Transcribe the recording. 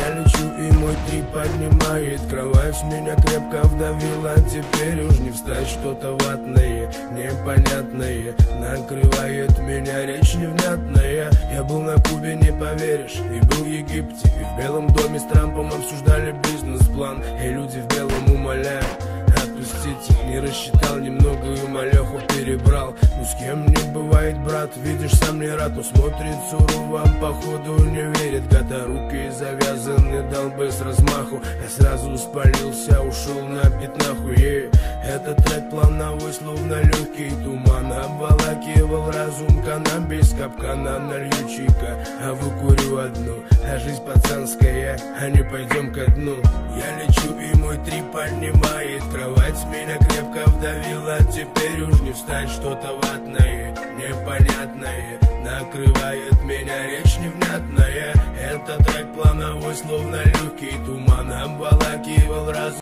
Я лечу, и мой трип поднимает кровать, меня крепко вдавила, теперь уж не встать. Что-то ватное, непонятное накрывает меня, речь невнятная. Я был на Кубе, не поверишь, и был в Египте, и в Белом доме с Трампом обсуждали бизнес-план. И люди в белом умоляют: отпустите, не рассчитал немного и малеху перебрал. Ну с кем не бывает, брат, видишь, сам не рад, но смотрит сурово, походу не верит. Года руки завязаны, дал бы с размаху. Я сразу спалился, ушел на пятнаху. Этот трек плановой, словно легкий туман, обволакивал разум, каннабис, капкана, налью чика, а выкурю одну. А жизнь пацанская, а не пойдем ко дну. Я лечу, и мой трип поднимает кровать, меня крепко вдавила, теперь уж не встать. Что-то ватное, непонятное накрывает меня, речь невнятная. Этот трек плановой, словно легкий туман, обволакивал разум.